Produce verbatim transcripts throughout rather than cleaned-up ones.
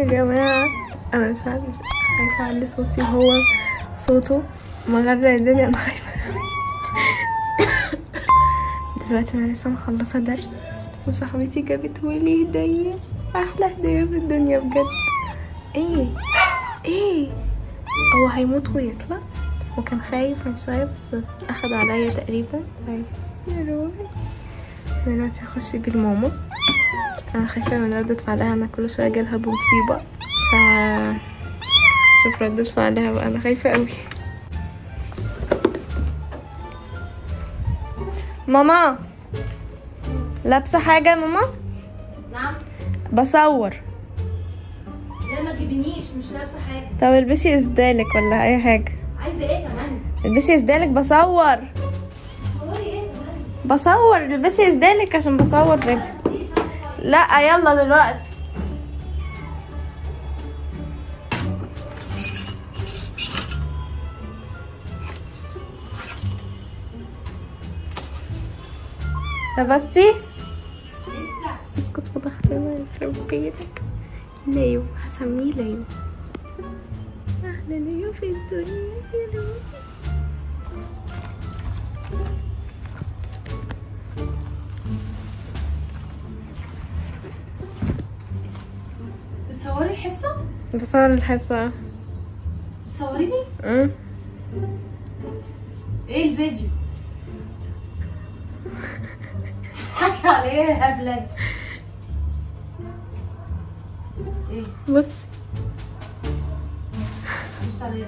يا جماعة انا مش عارفة، خايفة اعلي صوتي وهو صوته مغرق الدنيا. انا خايفة دلوقتي انا لسه مخلصة درس وصاحبتي جابتهولي هدية، احلى هدية في الدنيا بجد. ايه ايه هو هيموت ويطلع، وكان خايف من شوية بس اخد عليا تقريبا. طيب يا روحي دلوقتي هخش بيه لماما. انا خايفة من ردة فعلها، انا كل شوية جالها بمصيبة، ف شوف ردة فعلها بقى، انا خايفة اوي. ماما لابسة حاجة يا ماما؟ نعم بصور. لا ما تجيبنيش، مش لابسة حاجة. طب البسي اسدالك ولا اي حاجة. عايزة ايه كمان؟ البسي اسدالك بصور. تصوري ايه كمان؟ بصور، البسي اسدالك عشان بصور فيديو. لا يلا دلوقتي. لبستي؟ اسكت فضحت ما يخرب بيتك. ليو هسميه ليو. اهلا ليو في الدنيا يا ليو. بتصوري الحصة؟ بصور الحصة. بتصوريني؟ امم ايه الفيديو؟ بتضحكي على ايه يا هبلة؟ ايه؟ بص بص على ايه؟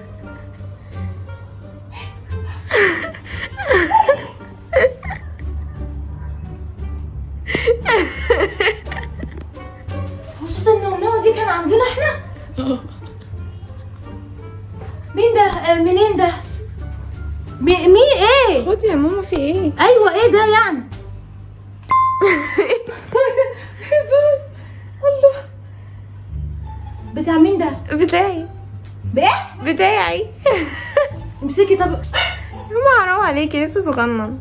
هو صوت النونوة دي كان عندنا احنا؟ مين ده؟ آه، منين ده؟ مي- مين ايه؟ خدي يا ماما في ايه؟ ايوه ايه ده يعني؟ ايه ده؟ الله بتاع مين ده؟ بتاعي. بايه؟ بتاعي. امسكي طب. ماما حرام عليكي لسه صغنن.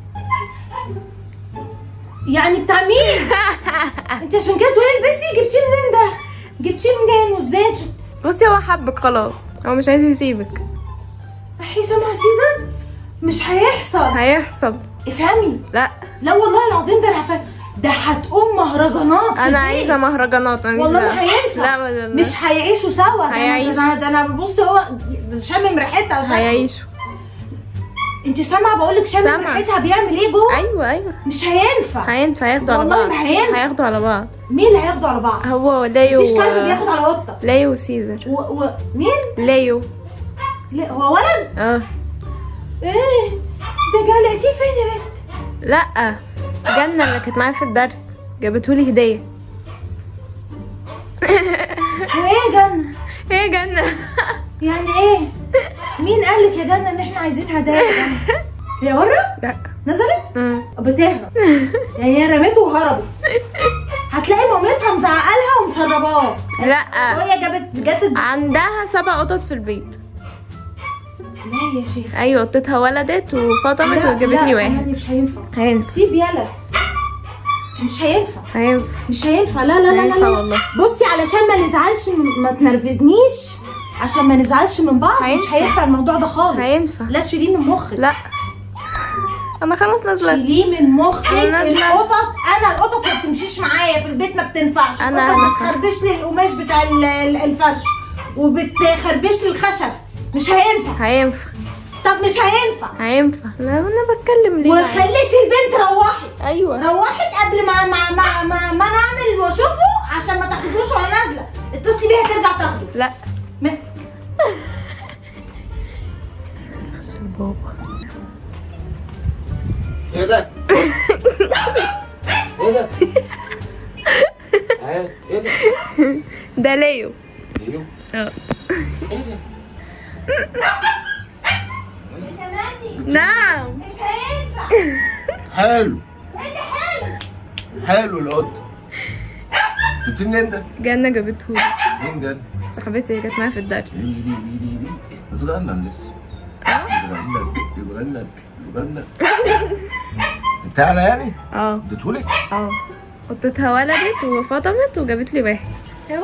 يعني بتاع مين؟ انت عشان كده تقولي البسي، جبتيه منين ده؟ جبتيه منين وازاي؟ بصي هو حبك خلاص، هو مش عايز يسيبك. حسام مع سيزن؟ مش هيحصل. هيحصل. افهمي. لا لا والله العظيم ده انا فاهم. ده هتقوم مهرجانات. انا عايزه مهرجانات. انا والله ما هينفع. لا ما لا. مش هيعيشوا سوا. هيعيشوا. ده انا ده انا بصي هو شامم ريحتها عشان هيعيشوا. انت سامعه بقول لك شامم سامعة. ريحتها بيعمل ايه جوه؟ ايوه ايوه مش هينفع. هينفع ياخدوا على والله بعض. ما هينفع. هياخدوا على بعض. مين اللي هياخدوا على بعض؟ هو ليو. مفيش كلب بياخد على قطه. ليو وسيزر. و... و... مين؟ ليو. لا هو ولد؟ اه ايه ده جا لقيتيه فين يا بنت؟ لا جنة اللي كانت معايا في الدرس جابتهولي هدية. وايه جنة؟ ايه جنة؟ يعني ايه؟ مين قال لك يا جنة ان احنا عايزين هدايا يا جنة؟ هي بره؟ لا نزلت؟ امم بتهرب. يعني هي رمته وهربت. هتلاقي مامتها مزعقه لها ومسرباه. لا وهي جابت جت. عندها سبع قطط في البيت. لا يا شيخ. ايوه قطتها ولدت وفاطمت لا، وجابت لا، لي واحد. يعني مش هينفع. هينفع. سيب يلا. مش هينفع. هينفع. مش هينفع. لا لا لا هينفع لا والله. بصي علشان ما نزعلش، ما تنرفزنيش عشان ما نزعلش من بعض. هينفع. مش هينفع الموضوع ده خالص. هينفع. لا شيليه من مخك. لا انا خلاص نازله. شيليه من مخك. أنا نازلة. القطط انا القطط ما بتمشيش معايا في البيت، ما بتنفعش. أنا- القطط أنا بتخربش لي القماش بتاع ال- ال- الفرش وبتخربش لي الخشب. مش هينفع. هينفع. طب مش هينفع. هينفع. لا انا بتكلم ليه معاك؟ وخليتي البنت روحت. ايوه روحت قبل ما ما ما ما, ما انا اعمل واشوفه عشان ما تاخدوش وانا نازله. اتصلي بيها ترجع تاخده. لا م... اخس بابا. ايه ده؟ ايه ده؟ عاد ايه ده؟ ده ليو. ليو؟ اه ايه ده؟ نعم. مش هينفع. حلو ايه ده حلو. حلو القط. انت منين ده؟ جنة جابتهولي. مين جد؟ صاحبتي اللي كانت معايا في الدرس. بيبي بيبي بيبي صغنن لسه. اه صغنن صغنن صغنن. بتاعنا يعني؟ اه اديتهولك؟ اه قطتها ولدت وفطمت وجابت لي واحد. يا بابا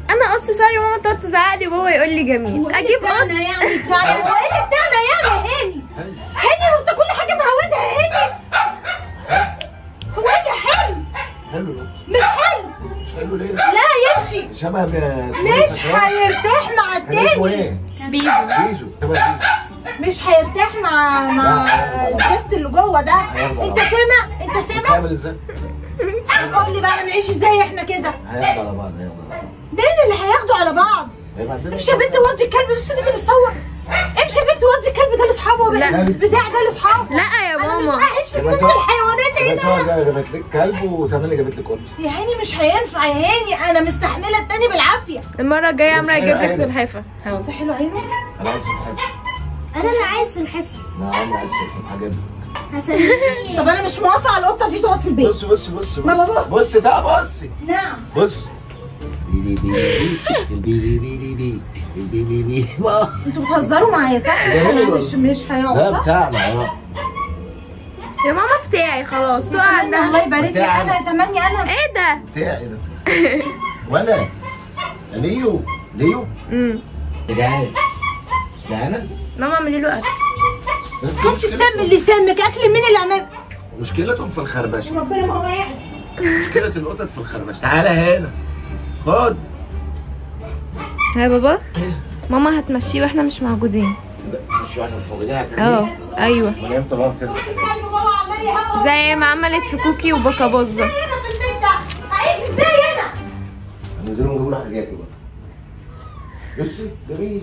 انا قص شعري وماما تقعد تزعق لي وبابا يقول لي جميل. اجيب قط بتاعنا يعني بتاعنا هو ايه اللي بتاعنا يعني يا هاني؟ هاني وانت كل حاجه معودها يا هاني. هو ايه حلو؟ حلو القط. مش حلو. مش حلو ليه؟ لا يمشي. شبه مش هيرتاح مع اسمه التاني. ايه؟ بيجو. بيجو. شبه بيجو. مش هيرتاح مع مع الزفت اللي جوه ده. انت سامع؟ انت بس سامع؟ هيعمل ازاي؟ قول لي بقى هنعيش ازاي احنا كده؟ هياخدوا على بعض هياخدوا على بعض. مين اللي هياخدوا على بعض؟ هيبقى عندنا امشي يا بنت ودي الكلب ده السنة اللي بتصور. امشي يا بنت ودي الكلب ده لاصحابه. لا. البتاع ده لاصحابه. لا يا انا مش ماما. هعيش في جنينة الحيوانات هنا. هنا جابت لك كلب وتمانية جابت لك قط. يا هاني مش هينفع يا هاني، انا مستحمله التاني بالعافيه. المره الجايه عمرو هيجيب لك عينه. سلحفاه. اهو. انت حلو عينه. انا عايز سلحفاه. انا اللي عايز سلحفاه. لا عمرو عايز سلحفاه هجيب لك. هسميه. طب انا مش موافقه على القطه دي تقعد في البيت. بص بص بص ماما بص بص. بص تعال بصي. نعم. بص. بيبي بيبي بيبي بيبي بيبي بيبي بيبي انتوا بتهزروا معايا صح؟ جميل انا والله. مش مش هيقعد لا صح؟ بتاعنا اه. يا ماما بتاعي خلاص تقع تمانية عندها. الله يبارك لي. بتاعنا. انا تمانية انا. ايه ده؟ بتاعي ده. ولا ليو ليو امم جعان جعانه. ماما اعملي له اكل. بس انت السم اللي سمك اكل مين اللي عمل؟ مشكلتهم في الخربشه. ربنا ما هو يعلم. مشكله القطط في الخربشه. تعالى هنا خد. ها بابا ماما هتمشيه واحنا مش موجودين. لا مش احنا مش موجودين اه هتعمل ايوه من امتى بابا بتفتح؟ الكلب بابا عمال يهوى. زي ما عملت في كوكي وبكابوزه. ازاي هنا في البيت ده؟ اعيش ازاي هنا؟ هننزلوا نجيبوا له حاجات بقى. بصي جميل.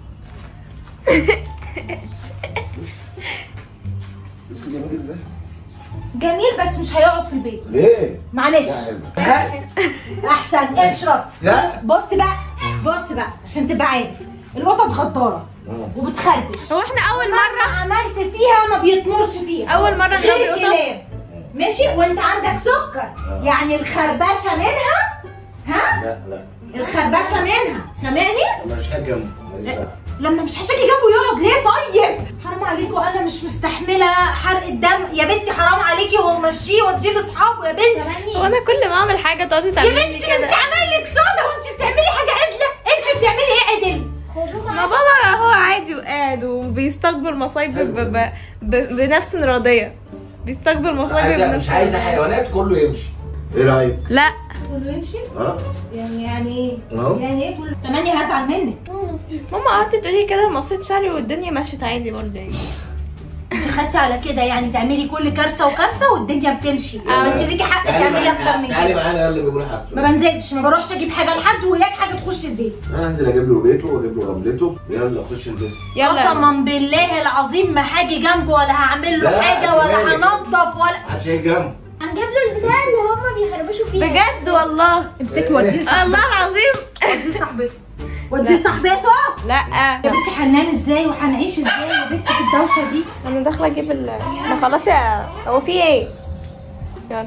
بصي جميل ازاي؟ جميل بس مش هيقعد في البيت. ليه؟ معلش. لا احسن اشرب. لا. بص بقى بص بقى عشان تبقى عارف القطط غداره وبتخربش. هو احنا اول مره عملت فيها ما بيطمرش فيها. اول مره غير نربي قطط. الكلاب ماشي وانت عندك سكر يعني الخربشه منها. ها لا لا الخربشه منها سامعني؟ انا مش هاجي جنبه ماليش دعوة. لما مش هشاكي جنبه يقعد ليه طيب؟ حرام عليكوا انا مش مستحمله حرق الدم يا بنتي. حرام عليكي ومشيه وديه لاصحابه يا بنتي. هو انا كل ما اعمل حاجه تقعدي يا تعملي لي بنتي كده. انت عامل لك صودا وانت بتعملي حاجه عدله. انت بتعملي ايه عدل؟ ما بابا هو عادي وقاعد وبيستقبل مصايب ب... ب... ب... بنفس راضيه. بيستقبل مصايب عايزة بنفس مش عايزه حيوانات كله يمشي. ايه رايك؟ لا كله يمشي؟ اه يعني يعني ايه؟ أهو. يعني ايه كله؟ تمانية هزعل منك. ماما قعدت تقولي كده مصيت شعري والدنيا مشيت عادي برضه يعني. انت خدتي على كده يعني تعملي كل كارثه وكارثه والدنيا بتمشي. آه. انت ليكي حق تعالي تعملي معانا- اكتر من تعالي كده. معانا يلا نجيب له حاجته. ما بنزلش ما بروحش اجيب حاجه لحد وياك حاجه تخش البيت. انا هنزل اجيب له بيته واجيب له رملته. يلا خش البس. يلا قسما بالله العظيم ما هاجي جنبه ولا هعمل له لا، حاجه ولا كمان. هنضف ولا. محدش هيجي جنبه. هنجيب له البتاع اللي هما بيخربشوا فيها. بجد والله. امسكي وديه الله العظيم. وديه صاحبته وديه صاحبته. لا يا بنتي هننام ازاي وهنعيش ازاي يا بنتي في الدوشه دي؟ انا داخله اجيب ال ما خلاص يا هو في ايه؟ يلا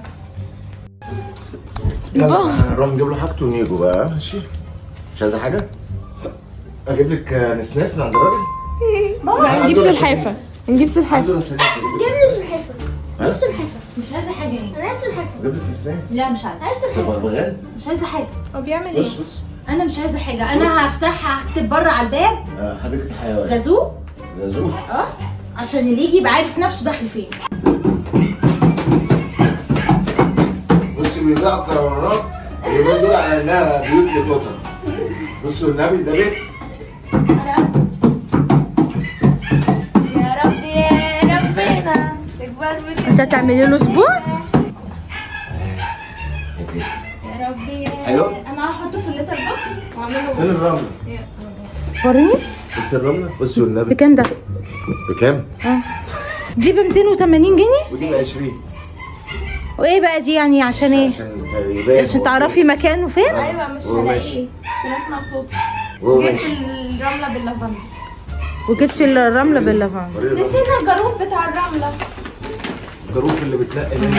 يلا نروح نجيب له حاجته ونيجوا بقى. ماشي مش عايزه حاجه؟ اجيب لك نسناس من عند الراجل. لا نجيب سلحفاه نجيب سلحفاه. عنده نسناس. جيب له سلحفاه. ها؟ جيب سلحفاه. مش عايزه حاجه يعني. انا عايز سلحفاه. اجيب لك نسناس. لا مش عايزه. عايز طب سلحفاه. بغال. مش عايزه حاجه. هو بيعمل بص ايه؟ بص. انا مش عايزه حاجه. انا هفتحها هكتب بره على الباب آه، حديقه حيوان. زازو. زازو. اه عشان اللي يجي يبقى عارف نفسه داخل فين. بصي بيبيعوا كرونات اليومين دول على انها بيوت للقطط. بصوا النبي ده بيت. يا رب يا ربنا تكبر انت هتعملي له اسبوع؟ يا رب يا حلو. انا هحطه في الليتر بوكس واعمل فين له الرمله؟ وريني بص الرمله. بصوا النبي. بكام ده؟ بكام؟ اه دي ب ميتين وتمانين جنيه. ودي ب عشرين. وايه بقى دي يعني عشان ايه؟ عشان يبان عشان تعرفي مكانه فين؟ ايوه مش هو ماشي. هلاقيه عشان اسمع صوته. وهو جبت ماشي. الرمله باللافندر. وجبت الرمله باللافندر. وريني الرملة. نسينا الجاروف بتاع الرمله. الجاروف اللي بتنقي منه.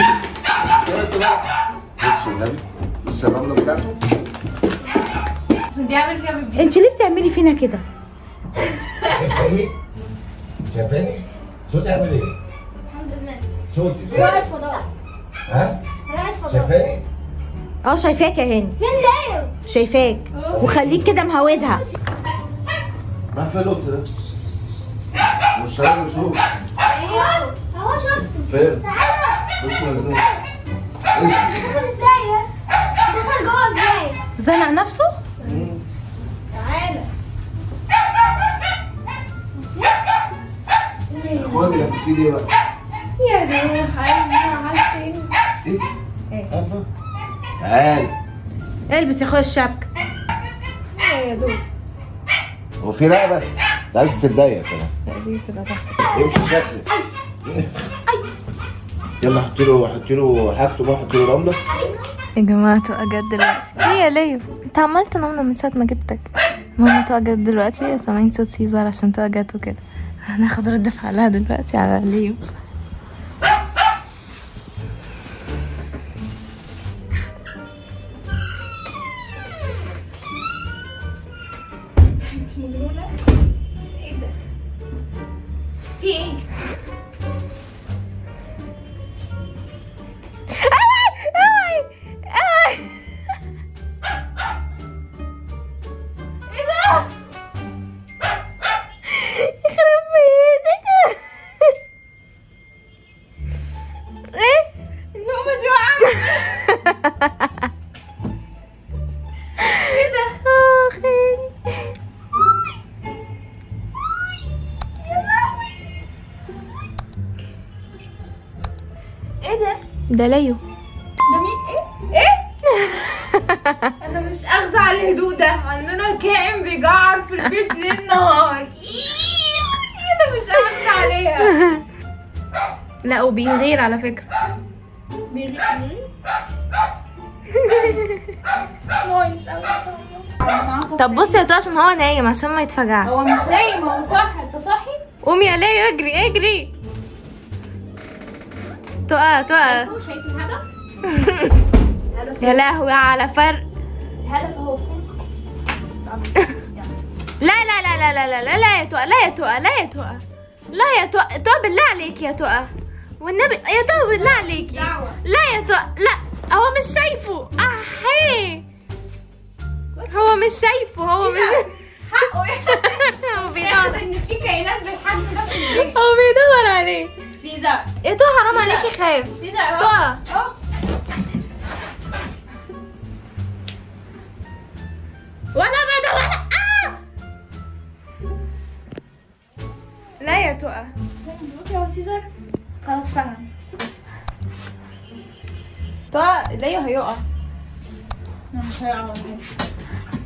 بصوا النبي. بص الرمله بتاعته. عشان بيعمل فيها بيبي. انت ليه بتعملي فينا كده؟ شايفاني؟ شايفاني؟ صوتي عامل ايه؟ الحمد لله. صوتي رائد صوتي. فضاء. ها؟ رائد فضاء. شايفاني؟ اه شايفاك يا هاني. فين لايو؟ شايفاك وخليك كده مهودها. راح فين القط ده؟ مش طالع له صوت. ايوه اهو شفته. فين؟ تعالى. بص مزنوق. دخل ازاي؟ دخل جوه ازاي؟ زنق نفسه؟ تعالى. خدي لبسيه ليه بقى؟ يا روح عارفين. ايه؟ ايه؟ تعال. البس يا اخويا الشبكة. يا دوب. هو في رقبة؟ انت عايز تتضايق كمان. دي تبقى تحت. امشي شكلك. يلا حطي له حطي له حاجته بقى، حطي له رملة. يا جماعة تبقى جد دلوقتي. ايه يا ليو؟ انت عمال تنمنا من ساعة ما جبتك. ماما تبقى جد دلوقتي، سامعين صوت سيزر عشان تبقى جد وكده. هناخد رد فعلها دلوقتي على ليو. انت مجنونة؟ ايه ده؟ في ايه؟ ايه ده؟ اه خير. ايه ده؟ ده ليو. ده مين؟ ايه؟ ايه؟ انا مش اخده على الهدوء ده، عندنا كائن بيجعر في البيت ليل نهار. ايه ده؟ مش اخده عليها. لا وبيغير على فكرة. بيغير؟ نايس قوي. طب بصي يا تو عشان هو نايم عشان ما يتفجعش. هو مش نايم، هو صاحي. انت صاحي؟ قومي يا ليو، اجري اجري. تقع تقع. شايف الهدف؟ يا لهوي على فرق. الهدف اهو. لا لا لا لا لا لا لا لا يا تقى، لا يا تقى، لا يا تقى، لا يا تقى، تقى بالله عليك يا تقى والنبي يا تقى بالله عليكي. لا يا تقى، لا هو مش شايفه. احي هو مش شايفه، هو مش حقه هو بيدور ان في كائنات بالحجم ده في البيت. هو بيدور عليه. سيزر يا تقى حرام عليكي، خايف. سيزر اهو تقى اهو. ولا بدا ولا آه! لا يا تقى. بصي هو سيزر خلاص فهم. تقى ليو هيقع. مش هيقع ولا حاجه.